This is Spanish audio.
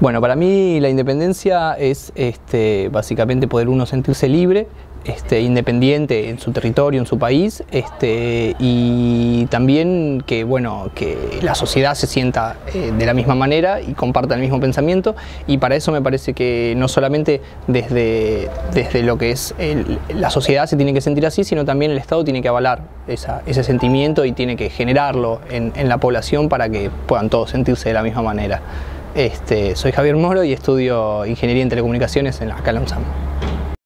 Bueno, para mí la independencia es básicamente poder uno sentirse libre, independiente en su territorio, en su país, y también que, bueno, que la sociedad se sienta de la misma manera y comparta el mismo pensamiento, y para eso me parece que no solamente desde lo que es la sociedad se tiene que sentir así, sino también el Estado tiene que avalar ese sentimiento y tiene que generarlo en la población para que puedan todos sentirse de la misma manera. Soy Javier Moro y estudio Ingeniería en Telecomunicaciones acá en la UNSAM.